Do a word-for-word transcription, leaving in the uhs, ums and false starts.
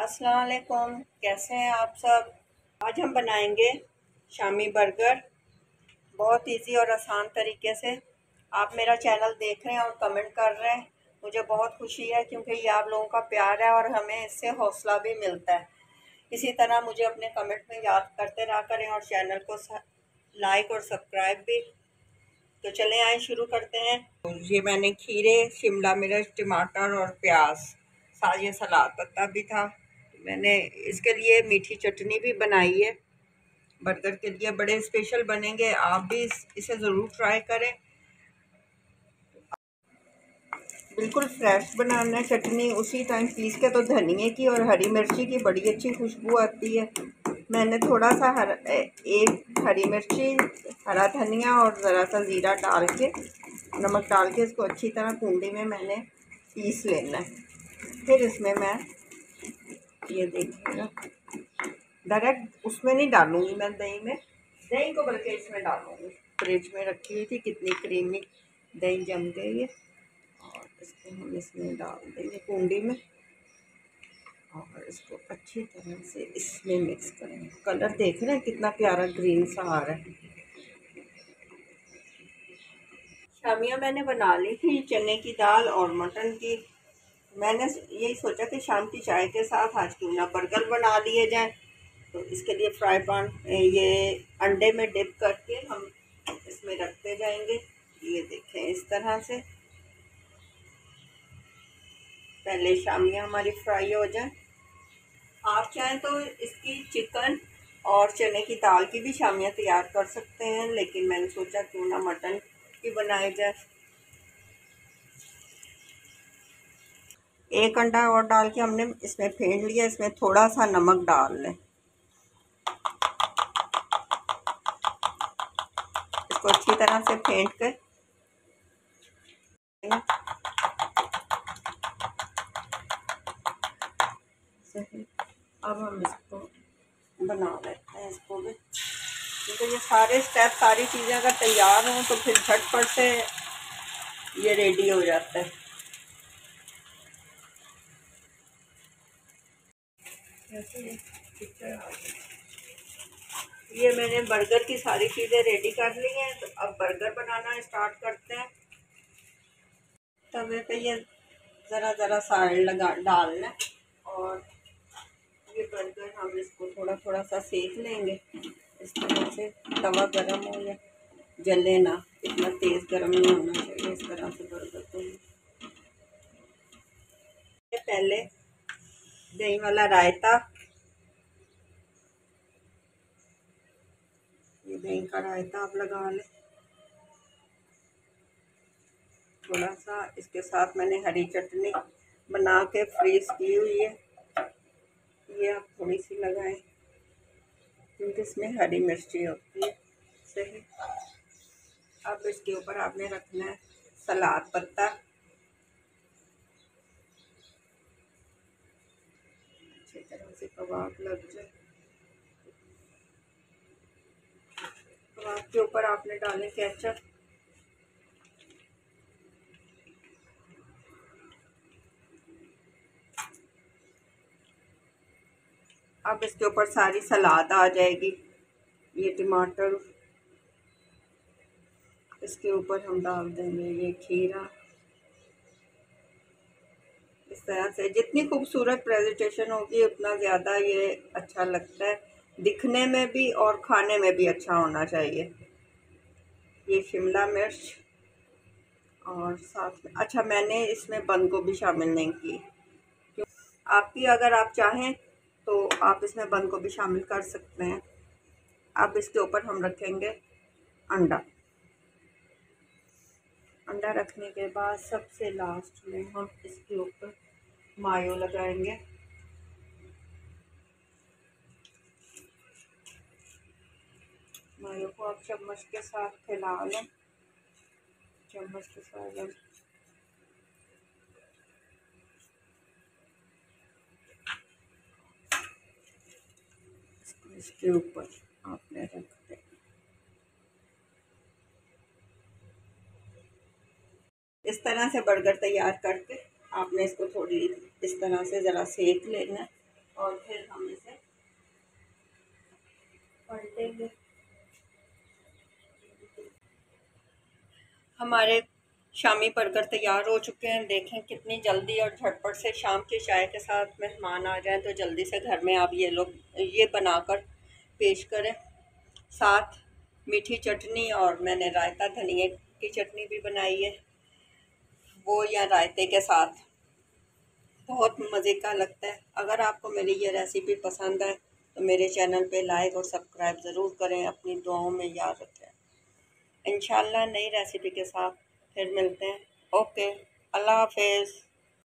अस्सलाम वालेकुम, कैसे हैं आप सब। आज हम बनाएंगे शामी बर्गर, बहुत इजी और आसान तरीके से। आप मेरा चैनल देख रहे हैं और कमेंट कर रहे हैं, मुझे बहुत खुशी है क्योंकि ये आप लोगों का प्यार है और हमें इससे हौसला भी मिलता है। इसी तरह मुझे अपने कमेंट में याद करते रहा करें और चैनल को लाइक और सब्सक्राइब भी। तो चले आए शुरू करते हैं। ये मैंने खीरे, शिमला मिर्च, टमाटर और प्याज, साथ ये सलाद पत्ता भी था। मैंने इसके लिए मीठी चटनी भी बनाई है। बर्गर के लिए बड़े स्पेशल बनेंगे, आप भी इस, इसे ज़रूर ट्राई करें। बिल्कुल फ्रेश बनाना है चटनी, उसी टाइम पीस के। तो धनिए की और हरी मिर्ची की बड़ी अच्छी खुशबू आती है। मैंने थोड़ा सा हर एक हरी मिर्ची, हरा धनिया और ज़रा सा ज़ीरा डाल के, नमक डाल के इसको अच्छी तरह कुंडी में मैंने पीस लेना है। फिर इसमें मैं ये देखिएगा, डायरेक्ट उसमें नहीं डालूंगी मैं दही में, दही को बल्कि इसमें डालूंगी। फ्रिज में रखी हुई थी, कितनी क्रीमी दही जम गई है। और इसको हम इसमें डाल देंगे कुंडी में और इसको अच्छी तरह से इसमें मिक्स करेंगे। कलर देख रहे हैं कितना प्यारा ग्रीन सा आ रहा है। शामियाँ मैंने बना ली थी, चने की दाल और मटन की। मैंने यही सोचा कि शाम की चाय के साथ आज क्यों ना बर्गर बना लिए जाए। तो इसके लिए फ्राई पैन ये अंडे में डिप करके हम इसमें रखते जाएंगे। ये देखें इस तरह से, पहले शामियाँ हमारी फ्राई हो जाए। आप चाहें तो इसकी चिकन और चने की दाल की भी शामियाँ तैयार कर सकते हैं, लेकिन मैंने सोचा क्यों ना मटन की बनाई जाए। एक अंडा और डाल के हमने इसमें फेंट लिया। इसमें थोड़ा सा नमक डाल लें, इसको अच्छी तरह से फेंट कर। अब हम इसको बना लेते हैं इसको भी, क्योंकि ये सारे स्टेप, सारी चीज़ें अगर तैयार हों तो फिर झटपट से ये रेडी हो जाता है। ये मैंने बर्गर की सारी चीज़ें रेडी कर ली हैं। तो अब बर्गर बनाना स्टार्ट करते हैं। तवे पे ये ज़रा ज़रा सा ऑयल लगा डालना और ये बर्गर हम इसको थोड़ा थोड़ा सा सेक लेंगे। इस तरह से तवा गरम हो या जले ना, इतना तेज़ गरम नहीं होना चाहिए। इस तरह से बर्गर को पहले दही वाला रायता, ये दही का रायता आप लगा लें थोड़ा सा। इसके साथ मैंने हरी चटनी बना के फ्रीज की हुई है, ये आप थोड़ी सी लगाएं क्योंकि इसमें हरी मिर्ची होती है। सही। अब इसके ऊपर आपने रखना है सलाद पत्ता। अच्छी तरह से कबाब लग जाए। कबाब के ऊपर आपने डाले केचप। अब इसके ऊपर सारी सलाद आ जाएगी। ये टमाटर, इसके ऊपर हम डाल देंगे ये खीरा। इस तरह से जितनी खूबसूरत प्रेजेंटेशन होगी उतना ज़्यादा ये अच्छा लगता है दिखने में भी और खाने में भी अच्छा होना चाहिए। ये शिमला मिर्च और साथ में, अच्छा मैंने इसमें बंद गोभी शामिल नहीं की। आपकी अगर आप चाहें तो आप इसमें बंद गोभी शामिल कर सकते हैं। अब इसके ऊपर हम रखेंगे अंडा। अंडा रखने के बाद सबसे लास्ट में हम इसके ऊपर मायो लगाएंगे। मायो को आप चम्मच के साथ फैला लें, चम्मच के साथ इसके ऊपर आपने रख दें। इस तरह से बर्गर तैयार करके आपने इसको थोड़ी इस तरह से ज़रा सेक लेना। और फिर हम इसे पलटेंगे। हमारे शामी बर्गर तैयार हो चुके हैं। देखें कितनी जल्दी और झटपट से शाम की चाय के साथ मेहमान आ जाएं तो जल्दी से घर में आप ये लोग ये बनाकर पेश करें। साथ मीठी चटनी और मैंने रायता धनिया की चटनी भी बनाई है, वो या रायते के साथ बहुत मज़े का लगता है। अगर आपको मेरी ये रेसिपी पसंद है तो मेरे चैनल पे लाइक और सब्सक्राइब ज़रूर करें। अपनी दुआओं में याद रखें। इंशाल्लाह नई रेसिपी के साथ फिर मिलते हैं। ओके, अल्लाह हाफिज़।